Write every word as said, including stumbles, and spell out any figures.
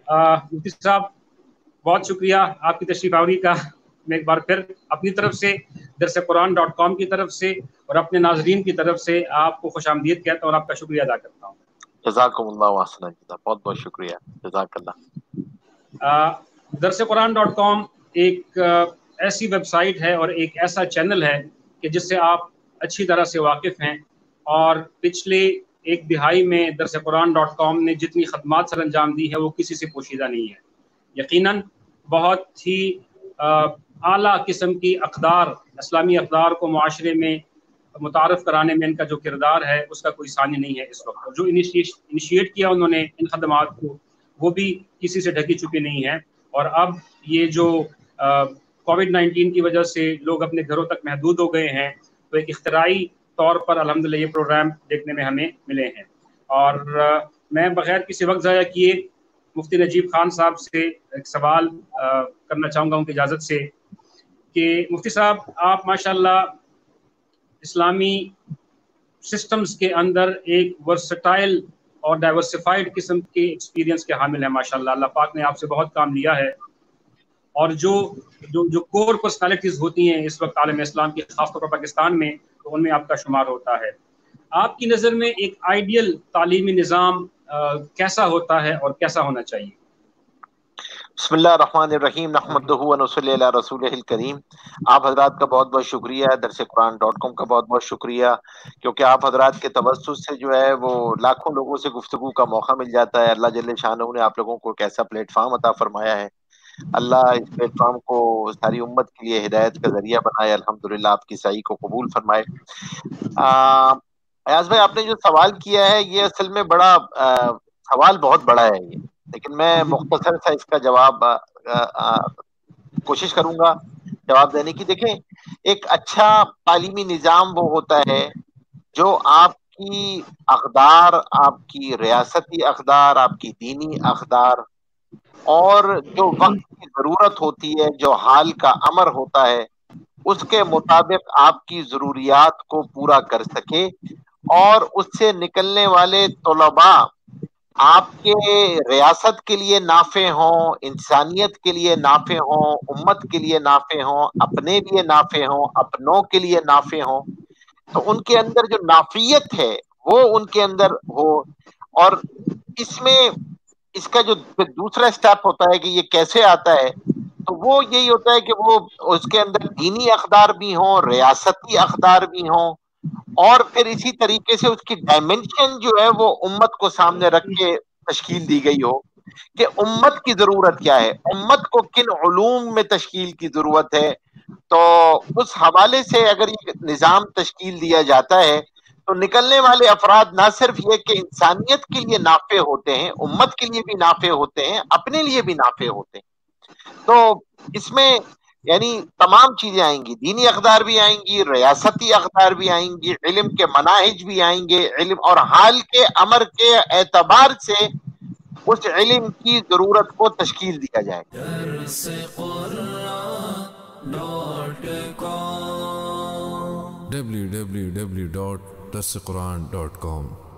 मुफ्ती साहब बहुत शुक्रिया आपकी तशरीफ आवरी का। मैं एक बार फिर अपनी तरफ से दरस कुरान डॉट कॉम की तरफ से और अपने नाजरीन की तरफ से आपको खुशामदीद कहता हूँ और आपका शुक्रिया अदा करता हूँ। जज़ाकुमुल्लाह व अहसन जज़ा, बहुत बहुत शुक्रिया, जज़ाकल्लाह। दरस कुरान डॉट कॉम एक आ, ऐसी वेबसाइट है और एक ऐसा चैनल है कि जिससे आप अच्छी तरह से वाकिफ़ हैं, और पिछले एक दिहाई में दरस कुरान डॉट कॉम ने जितनी खदमात सर अंजाम दी है वो किसी से पोशीदा नहीं है। यकीनन बहुत ही आला किस्म की अक़दार, इस्लामी अक़दार को मुआशरे में मुतारफ़ कराने में इनका जो किरदार है उसका कोई सानी नहीं है इस वक्त। और जो इनिशिएट किया उन्होंने इन खदमात को, वो भी किसी से ढकी छुपी नहीं है। और अब ये जो कोविड नाइन्टीन की वजह से लोग अपने घरों तक महदूद हो गए हैं, तो एक इख्तराई तौर पर अल्हम्दुलिल्लाह ये प्रोग्राम देखने में हमें मिले हैं। और आ, मैं बगैर किसी वक्त ज़ाया किए मुफ्ती नजीब खान साहब से एक सवाल आ, करना चाहूँगा उनकी इजाज़त से, कि मुफ्ती साहब आप माशाल्लाह इस्लामी सिस्टम्स के अंदर एक वर्सटाइल और डाइवर्सिफाइड किस्म के एक्सपीरियंस के हामिल हैं माशाल्लाह। अल्लाह पाक ने आपसे बहुत काम लिया है, और जो जो जो कोर पर्सनालिटीज़ होती हैं इस वक्त आलम इस्लाम की, खासतौर पर पाकिस्तान में, तो उनमें आपका शुमार होता है। आपकी नज़र में एक आइडियल तालीमी निज़ाम कैसा होता है और कैसा होना चाहिए? बिस्मिल्लाहिर्रहमानिर्रहीम, नहमदुहु व नसल्ली अला रसूलिहिल करीम। आप हजरात का बहुत बहुत शुक्रिया, दरस कुरान डॉट कॉम का बहुत बहुत शुक्रिया, क्योंकि आप हजरात के तवज्जुह से जो है वो लाखों लोगों से गुफ्तगू का मौका मिल जाता है। अल्लाह जल्ले शानहू ने आप लोगों को एक ऐसा प्लेटफॉर्म अता फरमाया है। अल्लाह इस प्लेटफॉर्म को सारी उम्मत के लिए हिदायत का जरिया बनाए। अल्हम्दुलिल्लाह आपकी सही को कबूल फरमाए। अयाज भाई, आपने जो सवाल किया है ये असल में बड़ा आ, सवाल बहुत बड़ा है ये, लेकिन मैं मुख्तसर सा इसका जवाब कोशिश करूंगा जवाब देने की। देखें, एक अच्छा तालीमी निज़ाम वो होता है जो आपकी अक़दार, आपकी रियासती अक़दार, आपकी दीनी अक़दार और जो वक्त की ज़रूरत होती है, जो हाल का अमर होता है, उसके मुताबिक आपकी ज़रूरियात को पूरा कर सके, और उससे निकलने वाले तलबा आपके रियासत के लिए नाफे हों, इंसानियत के लिए नाफे हों, उम्मत के लिए नाफे हों, अपने लिए नाफे हों, अपनों के लिए नाफे हों। तो उनके अंदर जो नाफियत है वो उनके अंदर हो। और इसमें इसका जो दूसरा स्टेप होता है कि ये कैसे आता है, तो वो यही होता है कि वो उसके अंदर दीनी अक़दार भी हों, रियासती अक़दार भी हों, और फिर इसी तरीके से उसकी डायमेंशन जो है वो उम्मत को सामने रख के तश्कील दी गई हो कि उम्मत की जरूरत क्या है, उम्मत को किन उलूम में तश्कील की जरूरत है। तो उस हवाले से अगर ये निज़ाम तश्कील दिया जाता है तो निकलने वाले अफराद ना सिर्फ ये कि इंसानियत के लिए नाफे होते हैं, उम्मत के लिए भी नाफे होते हैं, अपने लिए भी नाफे होते हैं। तो इसमें यानी तमाम चीजें आएंगी, दीनी अक़दार भी आएंगी, रियासती अक़दार भी आएंगी, इल्म के मनाहिज भी आएंगे, इल्म और हाल के अमर के एतबार से उस इल्म की जरूरत को तश्कील दिया जाएगा। डब्ल्यू डब्ल्यू डब्ल्यू डॉट दरस कुरान डॉट कॉम